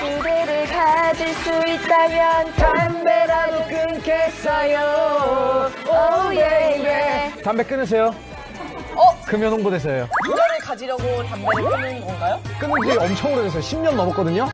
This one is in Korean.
그대를 가질 수 있다면 담배라도 끊겠어요. 오, 예, 예. 담배 끊으세요. 금연 홍보대사예요. 그녀를 가지려고 담배를 끊는 건가요? 끊은 지 엄청 오래됐어요. 10년 넘었거든요.